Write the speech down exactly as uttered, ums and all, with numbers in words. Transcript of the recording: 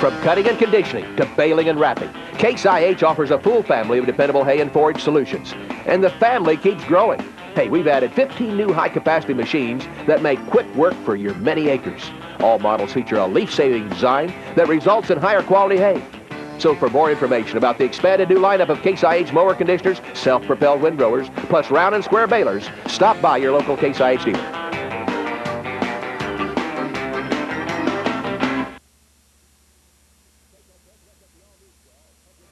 From cutting and conditioning to baling and wrapping, Case I H offers a full family of dependable hay and forage solutions. And the family keeps growing. Hey, we've added fifteen new high-capacity machines that make quick work for your many acres. All models feature a leaf-saving design that results in higher quality hay. So for more information about the expanded new lineup of Case I H mower conditioners, self-propelled windrowers, plus round and square balers, stop by your local Case I H dealer.